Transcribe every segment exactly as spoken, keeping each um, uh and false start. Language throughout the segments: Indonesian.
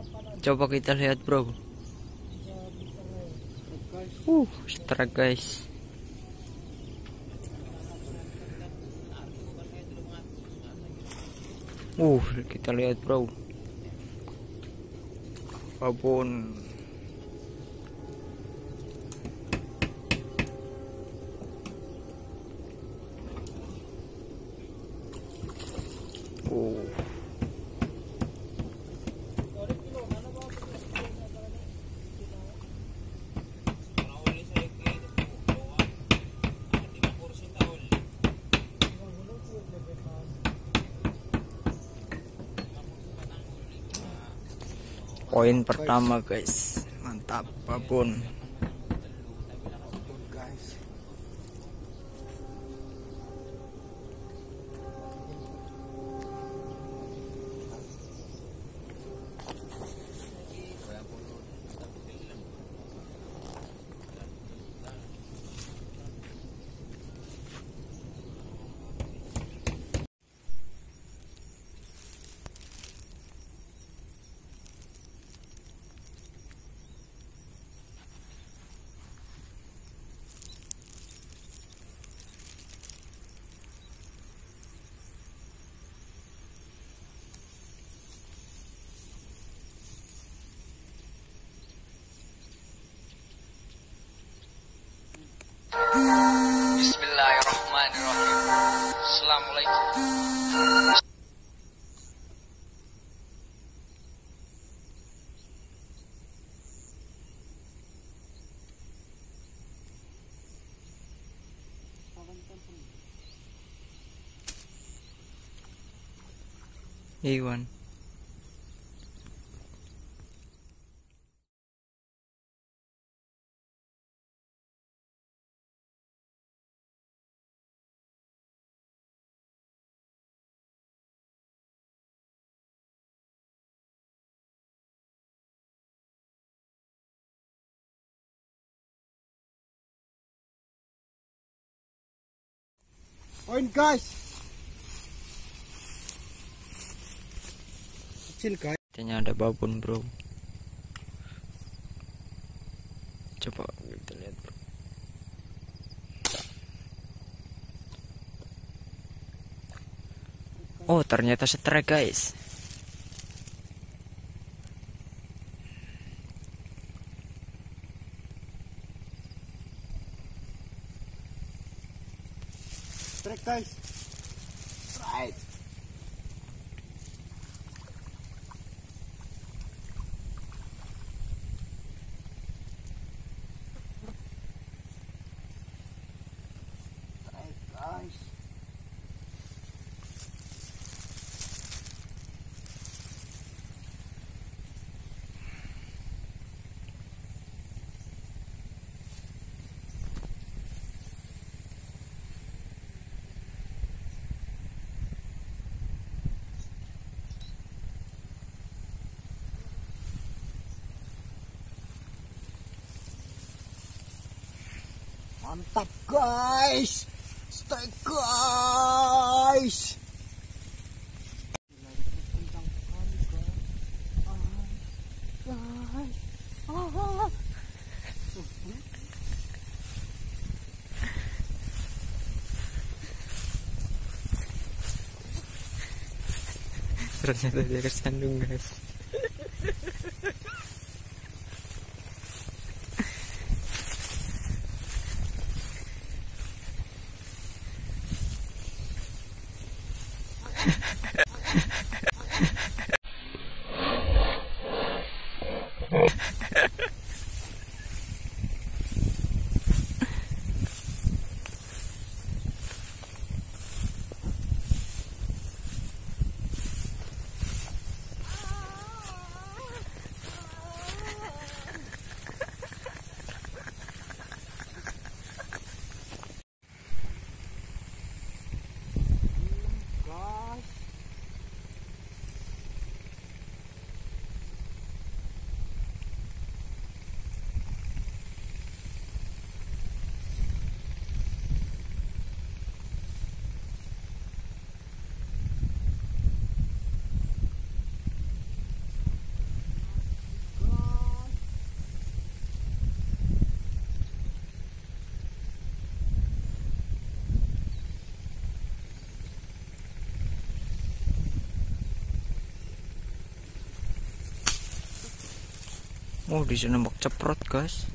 Coba kita lihat bro. Uh, strike guys. Uh, kita lihat bro. Babon. Oh. Poin pertama guys, mantap babon. Bismillahirrahmanirrahim. Assalamualaikum. Iwan. Poin guys. Kecil guys. Kayaknya ada babon bro. Coba kita lihat bro. Oh ternyata strike guys. Strike guys. Strike. Strike guys. Mantap guys, strike guys. Ternyata dia kesandung guys. Oh, di sini nembak ceprot, guys.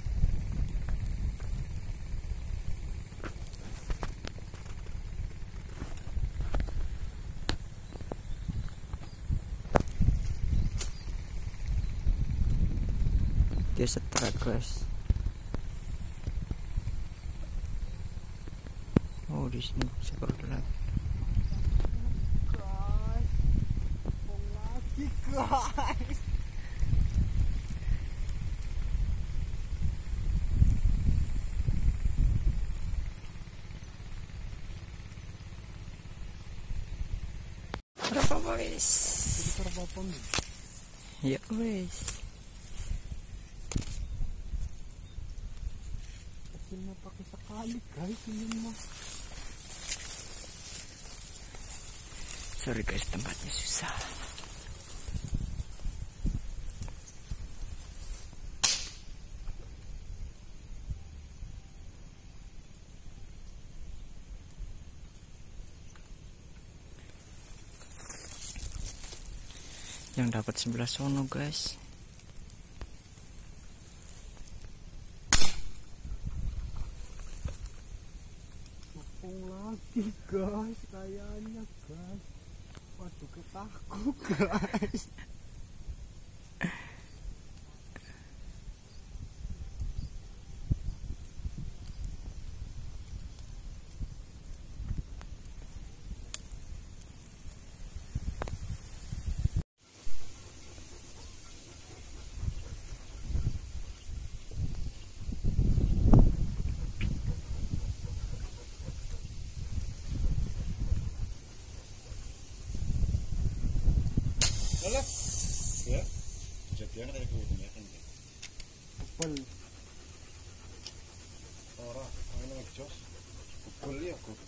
Dia setrek, guys. Oh, di sini ceprot lagi. Guys, Berapa, guys? berapa pun? Ya, guys. Kecilnya pakai sekali, guys, ini mah. Sorry, guys, tempatnya susah. Yang dapat sebelah sono, guys. Ngepung lagi, guys, kayaknya, guys. Waduh, ketakut, guys. Ya, kejadian kayak gue kan. Bel, Orang, angin ngejos, kubel ya gue.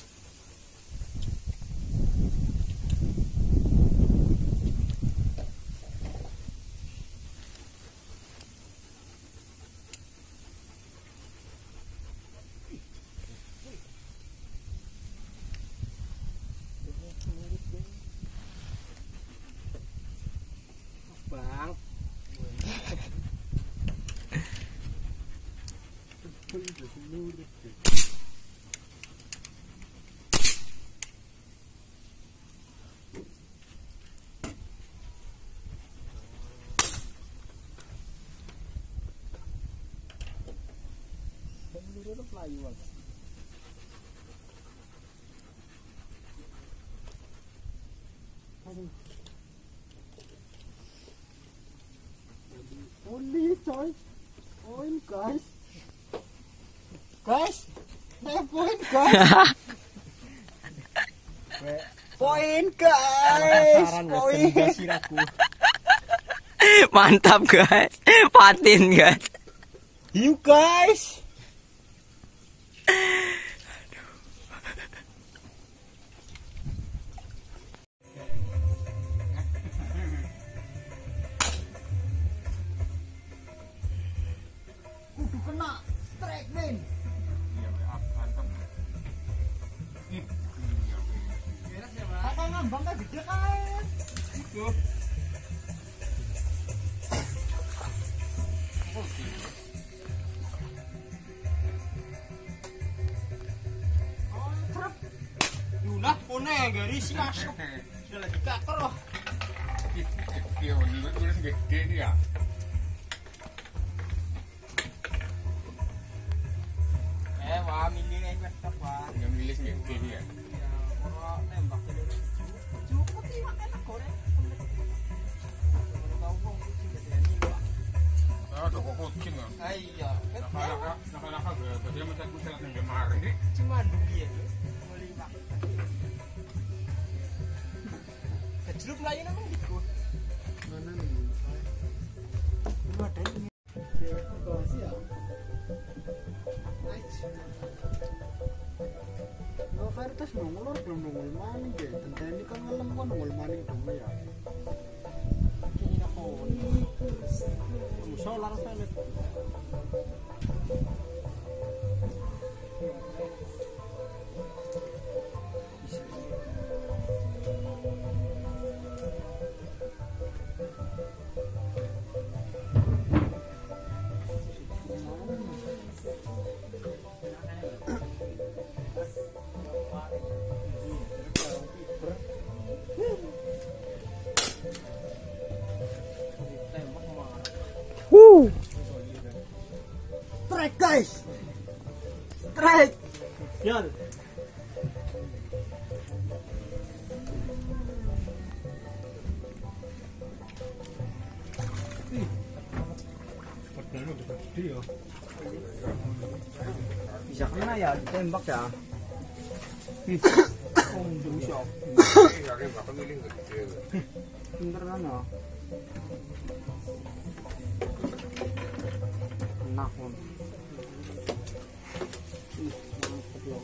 Bang. Only choice. Point, guys. Guys, saya point, guys. Point, guys. Point. Mantap, guys. Patin, guys. You guys. Kudu kena strike, men. Apa ngambang kan gede kan? Yulah pone garis masuk. Sudah lagi kater loh. Iya, ini tulis gede nih ya. Eh, wah milih aja stop wah. Yang nulis gede nih ya. Iya, ora nembak dulu. Cukup terima enak goreng. Tahu kok kucing gede ini, Pak. Ah, kok kucing ya. Ah iya, Nakal-nakal, nakal-nakal dia macam kucing yang gemar ini. cuma duit ya. Boleh Pak. Kejluk lain emang gitu. Mana nih? Cuma ada ini. Ya. Oh, Veritas nongol belum nongol maning deh. Tentang ini kan ngelem kan nongol maning dong ya. Ini apa? Solar panel. Strike. Yan. Padahal udah gede ya. Bisa kena ya, ditembak ya. Oh, bisa. Pinter kan ya. Enak pun. Ih, mantep loh.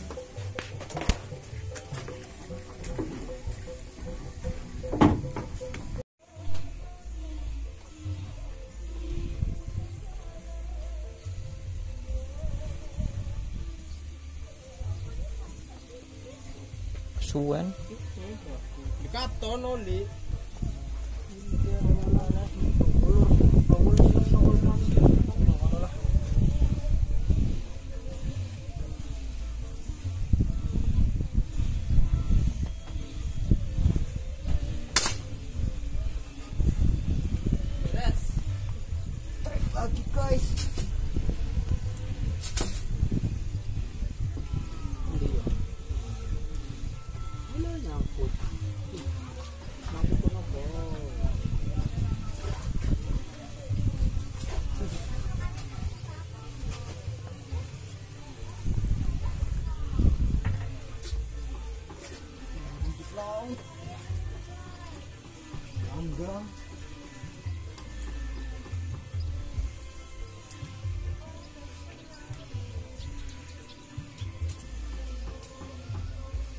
Suan. Dikaton oli. Lagi guys. Wala nyangkut. Nyangkut ko na po. Hanggang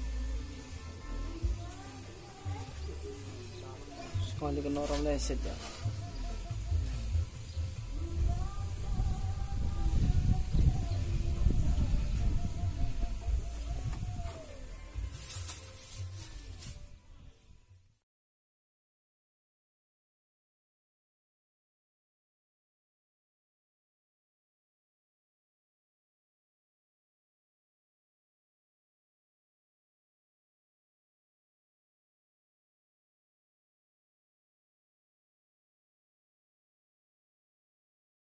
sekali kena orang leset ya.